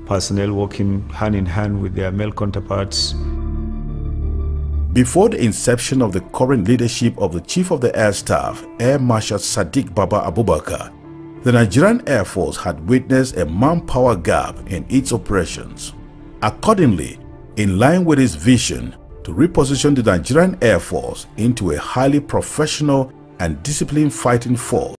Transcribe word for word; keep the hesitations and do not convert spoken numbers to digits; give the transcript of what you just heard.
personnel working hand in hand with their male counterparts. Before the inception of the current leadership of the Chief of the Air Staff, Air Marshal Sadiq Baba Abubakar, the Nigerian Air Force had witnessed a manpower gap in its operations. Accordingly, in line with his vision to reposition the Nigerian Air Force into a highly professional and disciplined fighting force,